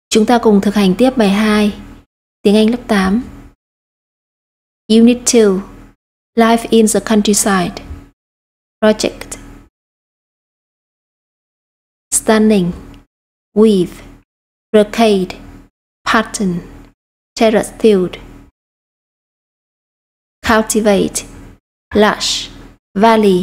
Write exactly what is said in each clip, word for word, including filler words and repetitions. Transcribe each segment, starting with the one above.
Chúng ta cùng thực hành tiếp bài hai, tiếng Anh lớp tám. Unit two, Life in the Countryside. Project. Stunning, weave, brocade, pattern, terrace field. Cultivate, lush, valley.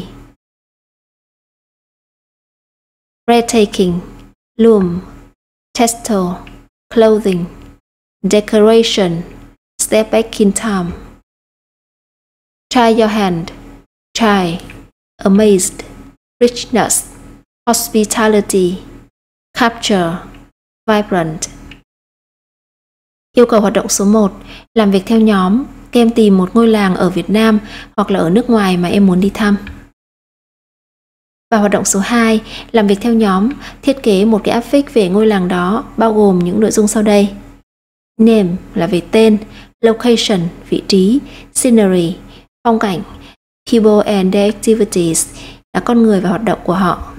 Breathtaking, loom, textile, clothing, decoration, step back in time. Try your hand, try, amazed, richness, hospitality, capture, vibrant. Yêu cầu hoạt động số một, làm việc theo nhóm. Các em tìm một ngôi làng ở Việt Nam hoặc là ở nước ngoài mà em muốn đi thăm. Và hoạt động số hai, làm việc theo nhóm, thiết kế một cái áp phích về ngôi làng đó, bao gồm những nội dung sau đây. Name là về tên, location, vị trí, scenery, phong cảnh, people and their activities là con người và hoạt động của họ.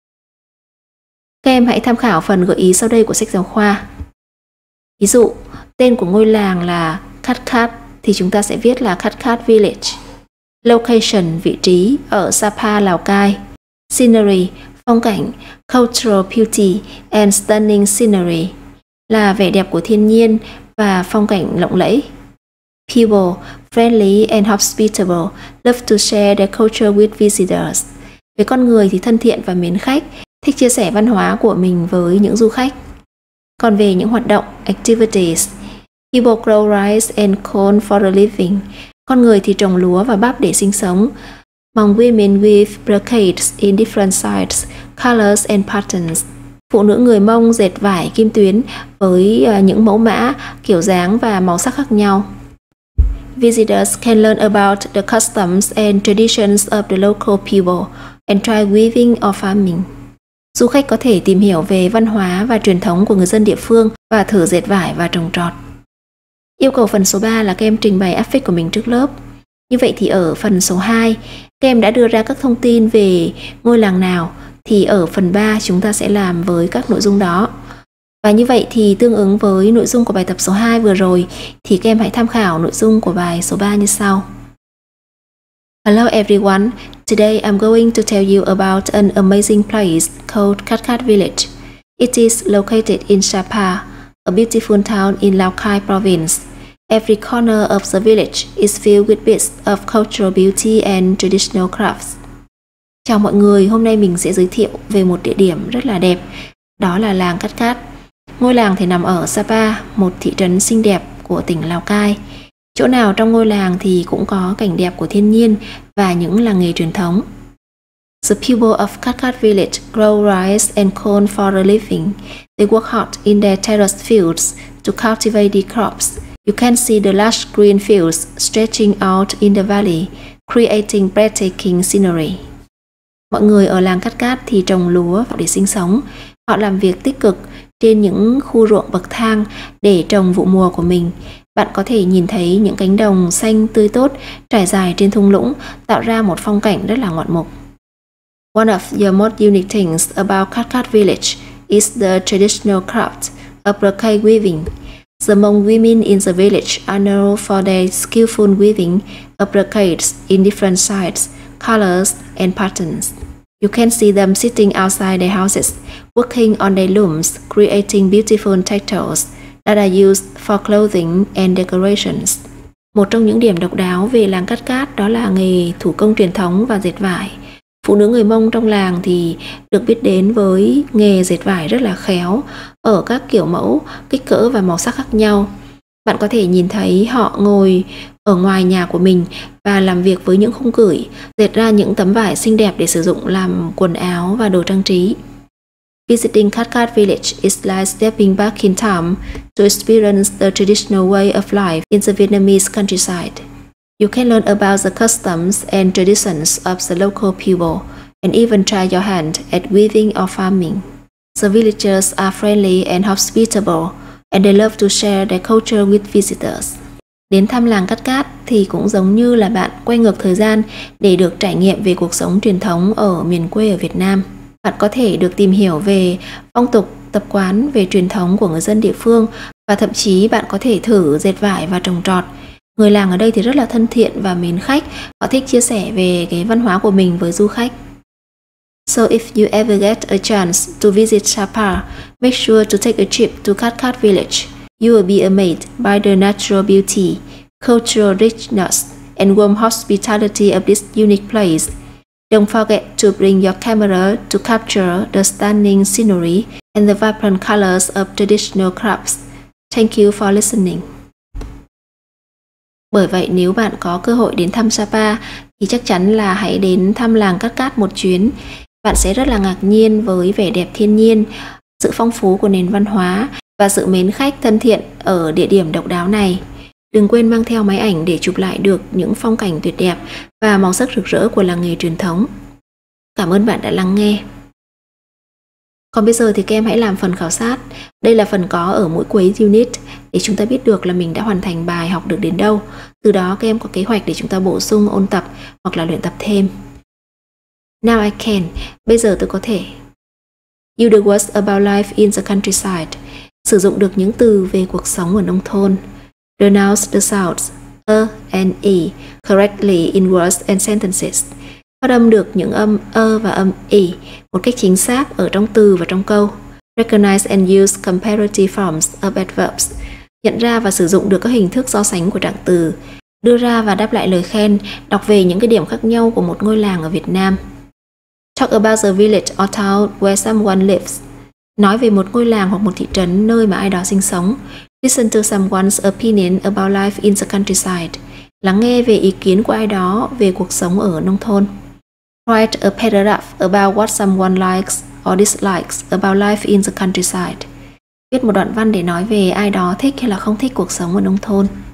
Các em hãy tham khảo phần gợi ý sau đây của sách giáo khoa. Ví dụ, tên của ngôi làng là Khat-Khat thì chúng ta sẽ viết là Khat-Khat Village. Location, vị trí ở Sapa, Lào Cai. Scenery, phong cảnh, cultural beauty and stunning scenery là vẻ đẹp của thiên nhiên và phong cảnh lộng lẫy. People, friendly and hospitable, love to share their culture with visitors. Với con người thì thân thiện và mến khách, thích chia sẻ văn hóa của mình với những du khách. Còn về những hoạt động, activities, people grow rice and corn for a living. Con người thì trồng lúa và bắp để sinh sống. Among women with brocades in different sizes, colors and patterns. Phụ nữ người Mông dệt vải kim tuyến với những mẫu mã, kiểu dáng và màu sắc khác nhau. Visitors can learn about the customs and traditions of the local people and try weaving or farming. Du khách có thể tìm hiểu về văn hóa và truyền thống của người dân địa phương và thử dệt vải và trồng trọt. Yêu cầu phần số ba là các em trình bày áp phích của mình trước lớp. Như vậy thì ở phần số hai, các em đã đưa ra các thông tin về ngôi làng nào, thì ở phần ba chúng ta sẽ làm với các nội dung đó. Và như vậy thì tương ứng với nội dung của bài tập số hai vừa rồi, thì các em hãy tham khảo nội dung của bài số ba như sau. Hello everyone, today I'm going to tell you about an amazing place called Khat-Khat Village. It is located in Sapa, a beautiful town in Lào Cai province. Every corner of the village is filled with bits of cultural beauty and traditional crafts. Chào mọi người, hôm nay mình sẽ giới thiệu về một địa điểm rất là đẹp, đó là làng Khat-Khat. Ngôi làng thì nằm ở Sapa, một thị trấn xinh đẹp của tỉnh Lào Cai. Chỗ nào trong ngôi làng thì cũng có cảnh đẹp của thiên nhiên và những làng nghề truyền thống. The people of Khat-Khat village grow rice and corn for a living. They work hard in their terrace fields to cultivate the crops. You can see the lush green fields stretching out in the valley, creating breathtaking scenery. Mọi người ở làng Khat-Khat thì trồng lúa để sinh sống. Họ làm việc tích cực trên những khu ruộng bậc thang để trồng vụ mùa của mình. Bạn có thể nhìn thấy những cánh đồng xanh tươi tốt trải dài trên thung lũng, tạo ra một phong cảnh rất là ngoạn mục. One of the most unique things about Khat-Khat village is the traditional craft of brocade weaving. The Hmong women in the village are known for their skillful weaving of brocades in different sizes, colors and patterns. You can see them sitting outside their houses, working on their looms, creating beautiful textiles that are used for clothing and decorations. Một trong những điểm độc đáo về làng Khat-Khat đó là nghề thủ công truyền thống và dệt vải. Phụ nữ người Mông trong làng thì được biết đến với nghề dệt vải rất là khéo ở các kiểu mẫu, kích cỡ và màu sắc khác nhau. Bạn có thể nhìn thấy họ ngồi ở ngoài nhà của mình và làm việc với những khung cửi, dệt ra những tấm vải xinh đẹp để sử dụng làm quần áo và đồ trang trí. Visiting Khat-Khat village is like stepping back in time to experience the traditional way of life in the Vietnamese countryside. You can learn about the customs and traditions of the local people and even try your hand at weaving or farming. The villagers are friendly and hospitable and they love to share their culture with visitors. Đến thăm làng Khat-Khat thì cũng giống như là bạn quay ngược thời gian để được trải nghiệm về cuộc sống truyền thống ở miền quê ở Việt Nam. Bạn có thể được tìm hiểu về phong tục tập quán, về truyền thống của người dân địa phương, và thậm chí bạn có thể thử dệt vải và trồng trọt. Người làng ở đây thì rất là thân thiện và mến khách, họ thích chia sẻ về cái văn hóa của mình với du khách. So if you ever get a chance to visit Sapa, make sure to take a trip to Katkat village. You will be amazed by the natural beauty, cultural richness, and warm hospitality of this unique place. Don't forget to bring your camera to capture the stunning scenery and the vibrant colors of traditional crafts. Thank you for listening. Bởi vậy nếu bạn có cơ hội đến thăm Sapa thì chắc chắn là hãy đến thăm làng Katkat một chuyến. Bạn sẽ rất là ngạc nhiên với vẻ đẹp thiên nhiên, sự phong phú của nền văn hóa và sự mến khách thân thiện ở địa điểm độc đáo này. Đừng quên mang theo máy ảnh để chụp lại được những phong cảnh tuyệt đẹp và màu sắc rực rỡ của làng nghề truyền thống. Cảm ơn bạn đã lắng nghe. Còn bây giờ thì các em hãy làm phần khảo sát. Đây là phần có ở mỗi cuối unit để chúng ta biết được là mình đã hoàn thành bài học được đến đâu. Từ đó các em có kế hoạch để chúng ta bổ sung, ôn tập hoặc là luyện tập thêm. Now I can. Bây giờ tôi có thể. Use the words about life in the countryside. Sử dụng được những từ về cuộc sống ở nông thôn. Pronounce the sounds a and e correctly in words and sentences. Phát âm được những âm ơ và âm e một cách chính xác ở trong từ và trong câu. Recognize and use comparative forms of adverbs. Nhận ra và sử dụng được các hình thức so sánh của trạng từ. Đưa ra và đáp lại lời khen, đọc về những cái điểm khác nhau của một ngôi làng ở Việt Nam. Talk about the village or town where someone lives. Nói về một ngôi làng hoặc một thị trấn nơi mà ai đó sinh sống. Listen to someone's opinion about life in the countryside. Lắng nghe về ý kiến của ai đó về cuộc sống ở nông thôn. Write a paragraph about what someone likes or dislikes about life in the countryside. Viết một đoạn văn để nói về ai đó thích hay là không thích cuộc sống ở nông thôn.